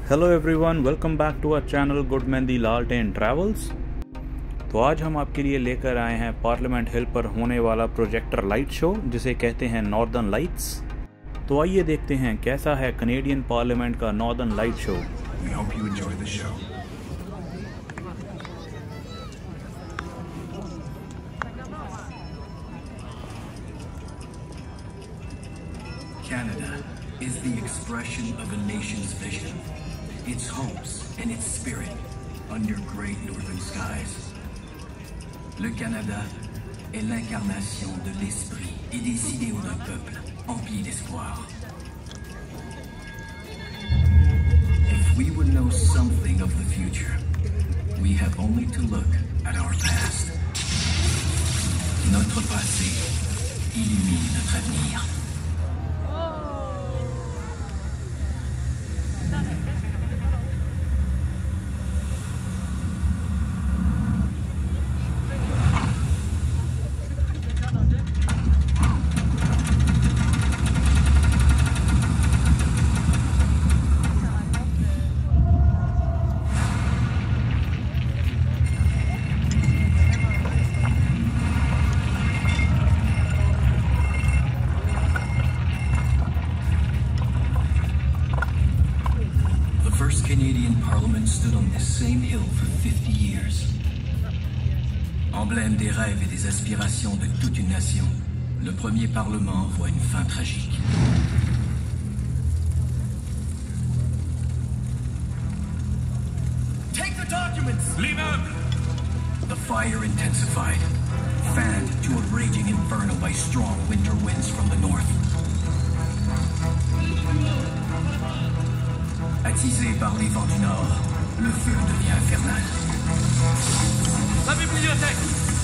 Hello everyone, welcome back to our channel good Mehndi Lalten travels. तो आज हम आपके लिए लेकर आए हैं पार्लियामेंट हिल पर होने वाला प्रोजेक्टर लाइट शो, जिसे कहते हैं नॉर्दर्न लाइट्स। तो आइए देखते हैं कैसा है कनेडियन पार्लियामेंट का northern light show. We hope you enjoy the show. Canada is the expression of a nation's vision, its hopes and its spirit under great northern skies. Le Canada est l'incarnation de l'esprit et des idéaux d'un peuple empli d'espoir. If we would know something of the future, we have only to look at our past. Notre passé illumine notre avenir. The first Canadian Parliament stood on this same hill for 50 years. Emblème des rêves et des aspirations de toute une nation, le premier Parlement voit une fin tragique. Take the documents! L'immeuble! The fire intensified, fanned to a raging inferno by strong winter winds from the north. Attisé par les vents du nord, le feu devient infernal. La bibliothèque!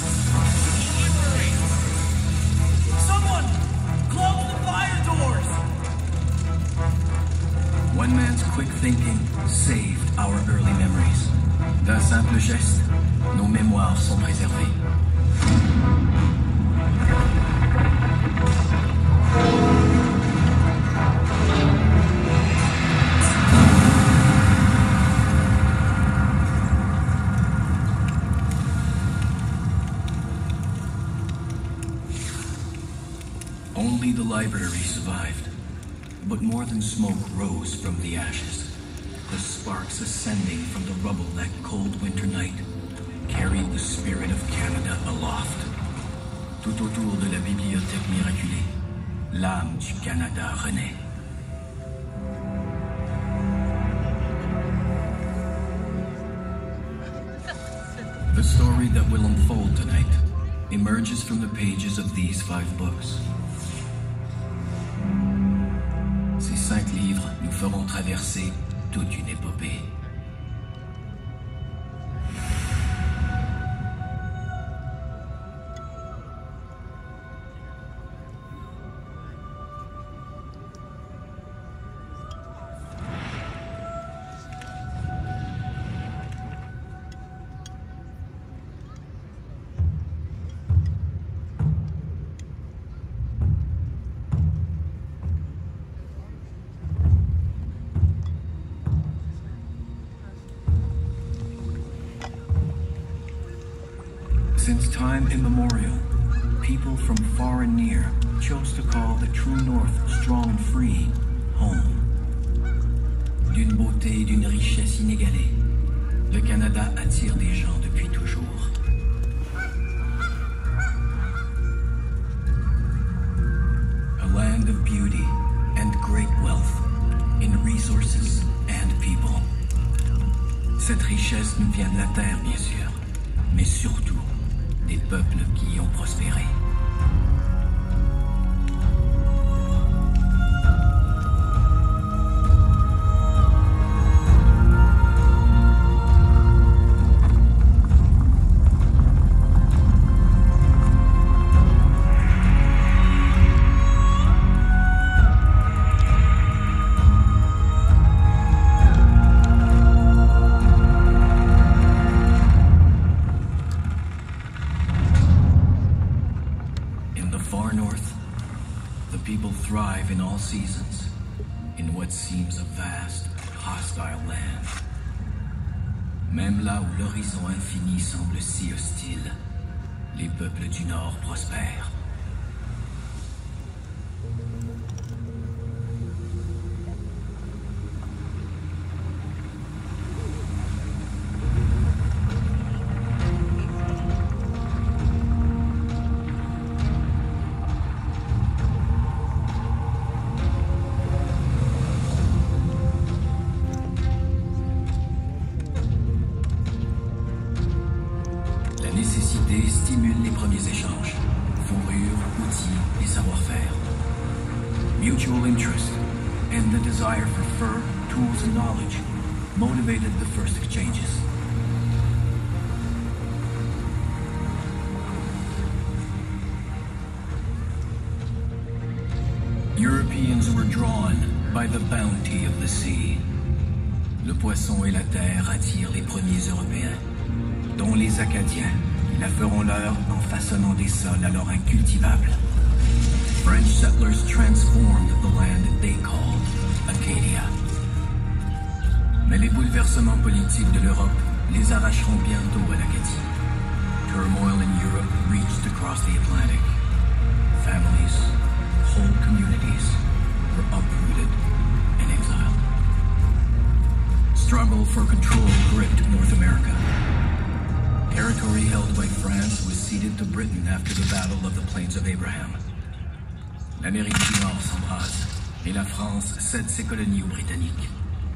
Someone! Close the fire doors! One man's quick thinking saved our early memories. D'un simple geste, nos mémoires sont préservées. Only the library survived, but more than smoke rose from the ashes. The sparks ascending from the rubble that cold winter night carried the spirit of Canada aloft. Tout autour de la bibliothèque miraculée, l'âme du Canada renaît. The story that will unfold tonight emerges from the pages of these 5 books. Ces 5 livres nous feront traverser toute une épopée. Since time immemorial, people from far and near chose to call the true North strong and free home. D'une beauté et d'une richesse inégalée, le Canada attire des gens depuis toujours. A land of beauty and great wealth in resources and people. Cette richesse nous vient de la terre, bien sûr, mais surtout des peuples qui y ont prospéré. People thrive in all seasons, in what seems a vast, hostile hostile land. Même là où l'horizon infini semble si hostile, les peuples du Nord prospèrent. Stimule les premiers échanges, fourrure, outils et savoir-faire. Mutual interest and the desire for fur, tools and knowledge motivated the first exchanges. Europeans were drawn by the bounty of the sea. Le poisson et la terre attirent les premiers Européens, dont les Acadiens. Ils la feront leur en façonnant des sols alors incultivables. French settlers transformed the land they called Acadia. Mais les bouleversements politiques de l'Europe les arracheront bientôt à l'Acadie. Turmoil in Europe reached across the Atlantic. Families, whole communities were uprooted and exiled. Struggle for control gripped North America. Territory held by France was ceded to Britain after the Battle of the Plains of Abraham. L'Amérique du Nord s'embrase et la France cède ses colonies aux Britanniques.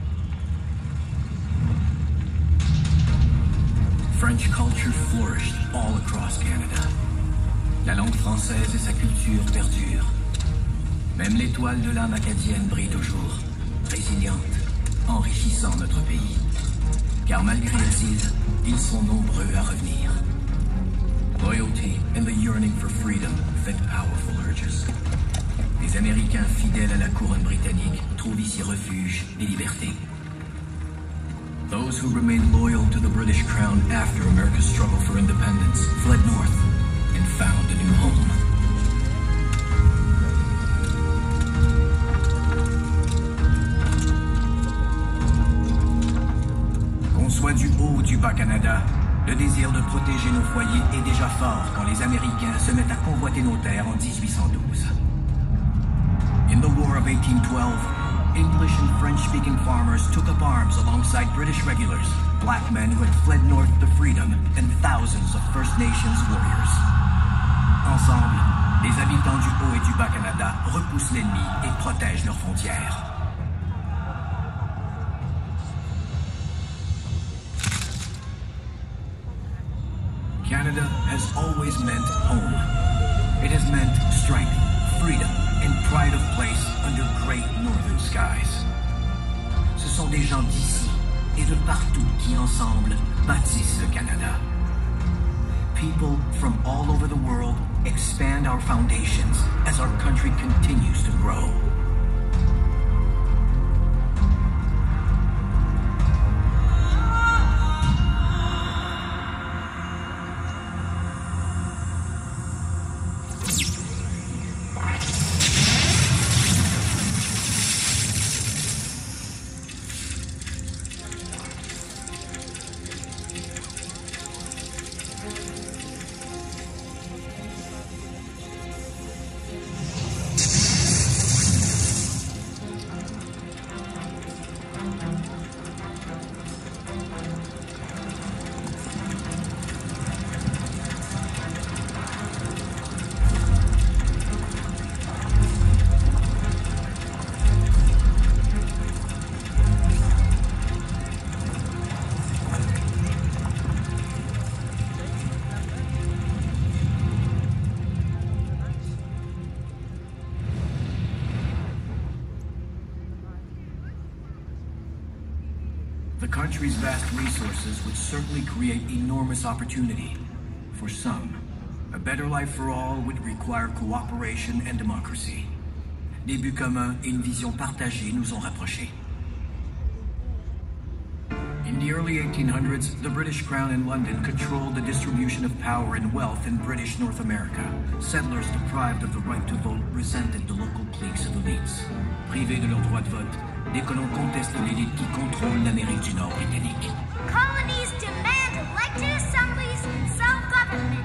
French culture flourished all across Canada. La langue française et sa culture perdurent. Même l'étoile de l'âme acadienne brille toujours, résiliente, enrichissant notre pays. Car malgré l'exil, ils sont nombreux à revenir. Loyalty and the yearning for freedom fed powerful urges. Les Américains fidèles à la couronne britannique trouvent ici refuge et liberté. Those who remained loyal to the British crown after America's struggle for independence fled north and found a new home. Qu'on soit du haut ou du bas Canada, le désir de protéger nos foyers est déjà fort quand les Américains se mettent à convoiter nos terres en 1812. In the War of 1812, English and French-speaking farmers took up arms alongside British regulars, black men who had fled north to freedom, and thousands of First Nations warriors. Ensemble, les habitants du Haut et du Bas Canada repoussent l'ennemi et protègent leurs frontières. Canada has always meant home. It has meant strength, freedom, and pride of place under great northern skies. Ce sont des gens d'ici et de partout qui ensemble bâtissent le Canada. People from all over the world expand our foundations as our country continues to grow. The country's vast resources would certainly create enormous opportunity. For some, a better life for all would require cooperation and democracy. Des buts communs et une vision partagée nous ont rapprochés. In the early 1800s, the British Crown in London controlled the distribution of power and wealth in British North America. Settlers deprived of the right to vote resented the local cliques of elites. Privés de leur droit de vote, des colons contestent l'élite qui contrôle l'Amérique du Nord britannique. Colonies demand elected assemblies and self-government.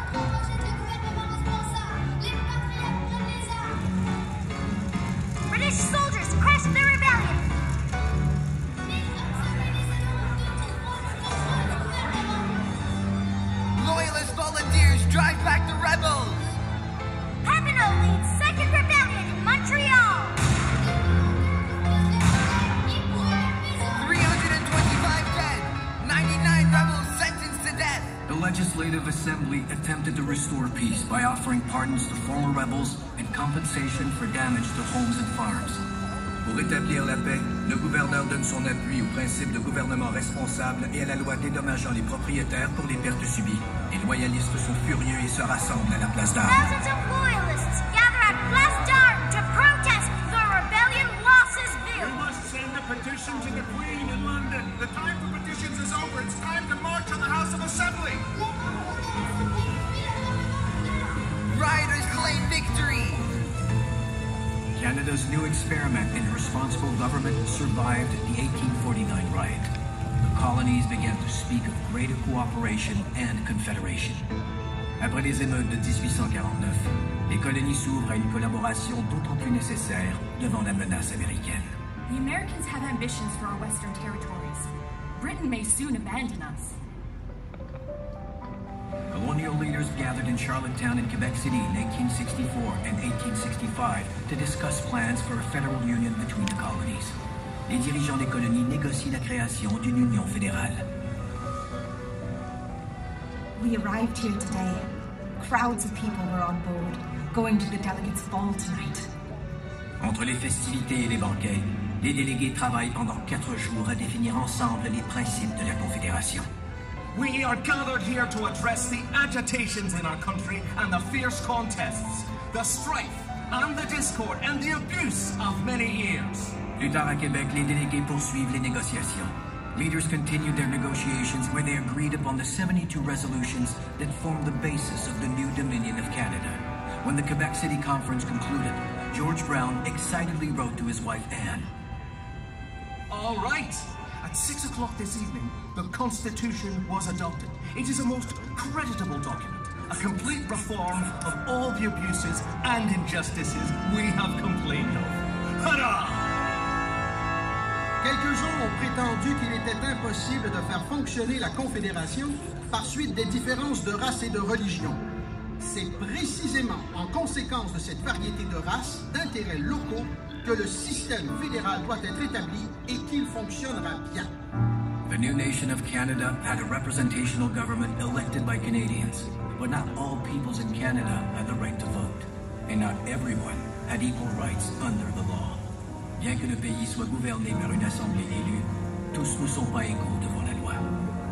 British soldiers crush the rebellion. Loyalist volunteers drive back the rebels! Papineau leads second rebellion in Montreal. 325 dead! 99 rebels sentenced to death! The Legislative Assembly attempted to restore peace by offering pardons to former rebels and compensation for damage to homes and farms. Pour rétablir la paix, le gouverneur donne son appui au principe de gouvernement responsable et à la loi dédommageant les propriétaires pour les pertes subies. Les loyalistes sont furieux et se rassemblent à la place d'Armes. Thousands of loyalists gather at Place d'Armes to protest the rebellion losses bill. We must send a petition to the Queen in London. The time for petitions is over. It's time to march on the House of Assembly. Rioters claim victory! Canada's new experiment in responsible government survived the 1849 riot. The colonies began to speak of greater cooperation and confederation. Après les émeutes de 1849, les colonies s'ouvrent à une collaboration d'autant plus nécessaire devant la menace américaine. The Americans have ambitions for our western territories. Britain may soon abandon us. Colonial leaders gathered in Charlottetown and Quebec City in 1864 and 1865 to discuss plans for a federal union between the colonies. Les dirigeants des colonies négocient la création d'une union fédérale. We arrived here today. Crowds of people were on board, going to the delegates' ball tonight. Entre les festivités et les banquets, les délégués travaillent pendant 4 jours à définir ensemble les principes de la Confédération. We are gathered here to address the agitations in our country and the fierce contests, the strife and the discord and the abuse of many years. Plus tard à Québec, les délégués poursuivent les négociations. Leaders continued their negotiations where they agreed upon the 72 resolutions that formed the basis of the new Dominion of Canada. When the Quebec City Conference concluded, George Brown excitedly wrote to his wife Anne. All right. At 6 o'clock this evening, the Constitution was adopted. It is a most creditable document, a complete reform of all the abuses and injustices we have complained of. Hurrah! Quelques gens ont prétendu qu'il était impossible de faire fonctionner la Confédération par suite des différences de race et de religion. C'est précisément en conséquence de cette variété de races, d'intérêts locaux, que le système fédéral doit être établi et qu'il fonctionnera bien. The new nation of Canada had a representational government elected by Canadians, but not all peoples in Canada had the right to vote, and not everyone had equal rights under the law. Bien que le pays soit gouverné par une assemblée élue, tous ne sont pas égaux devant la loi.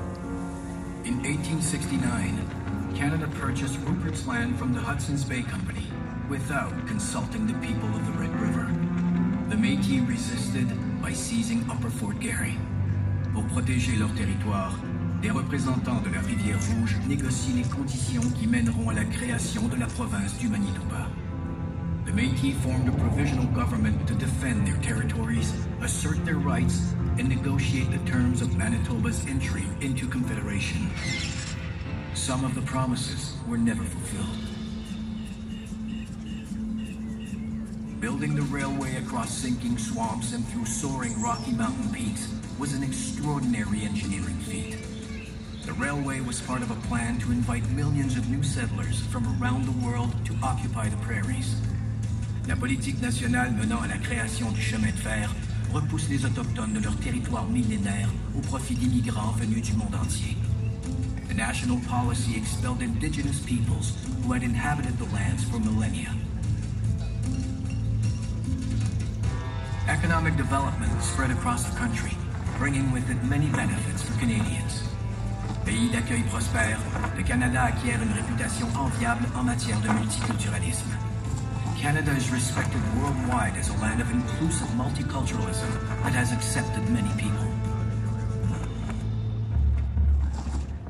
In 1869, Canada purchased Rupert's Land from the Hudson's Bay Company without consulting the people of the Red River. The Métis resisted by seizing Upper Fort Garry. Pour protéger leur territoire, des représentants de la Rivière Rouge négocient les conditions qui mèneront à la création de la province du Manitoba. The Métis formed a provisional government to defend their territories, assert their rights, and negotiate the terms of Manitoba's entry into Confederation. Some of the promises were never fulfilled. Building the railway across sinking swamps and through soaring Rocky Mountain peaks was an extraordinary engineering feat. The railway was part of a plan to invite millions of new settlers from around the world to occupy the prairies. La politique nationale menant à la création du chemin de fer repousse les autochtones de leur territoire millénaire au profit d'immigrants venus du monde entier. The national policy expelled indigenous peoples who had inhabited the lands for millennia. Economic development spread across the country, bringing with it many benefits for Canadians. Pays d'accueil prospère, le Canada acquiert une réputation enviable en matière de multiculturalisme. Canada is respected worldwide as a land of inclusive multiculturalism that has accepted many people.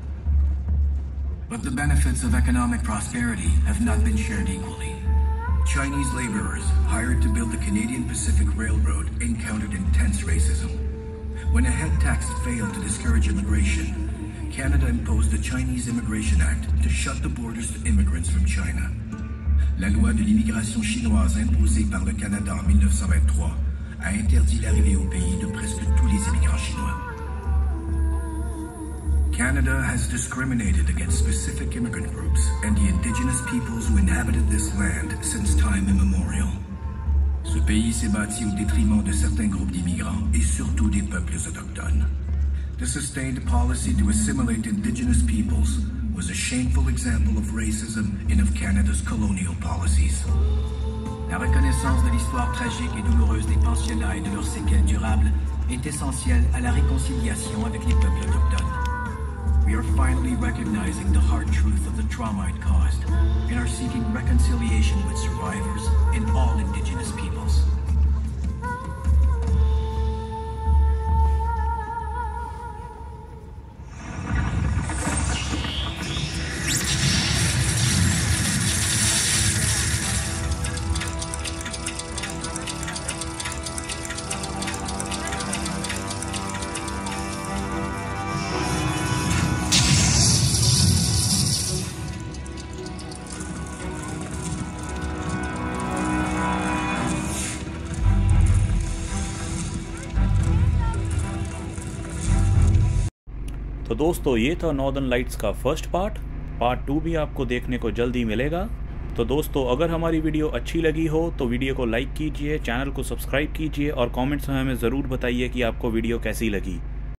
But the benefits of economic prosperity have not been shared equally. Chinese laborers hired to build the Canadian Pacific Railroad encountered intense racism. When a head tax failed to discourage immigration, Canada imposed the Chinese Immigration Act to shut the borders to immigrants from China. La loi de l'immigration chinoise imposée par le Canada en 1923 a interdit l'arrivée au pays de presque tous les immigrants chinois. Canada has discriminated against specific immigrant groups and the indigenous peoples who inhabited this land since time immemorial. Ce pays s'est bâti au détriment de certains groupes d'immigrants et surtout des peuples autochtones. The sustained policy to assimilate indigenous peoples was a shameful example of racism and of Canada's colonial policies. La reconnaissance de l'histoire tragique et douloureuse des pensionnats et de leurs séquelles durables est essentielle à la réconciliation avec les peuples autochtones. We are finally recognizing the hard truth of the trauma it caused and are seeking reconciliation with survivors and all indigenous peoples. तो दोस्तों ये था northern lights का first part 2 भी आपको देखने को जल्दी मिलेगा। तो दोस्तों अगर हमारी वीडियो अच्छी लगी हो तो वीडियो को लाइक कीजिए, चैनल को सब्सक्राइब कीजिए और कमेंट्स में हमें ज़रूर बताइए कि आपको वीडियो कैसी लगी।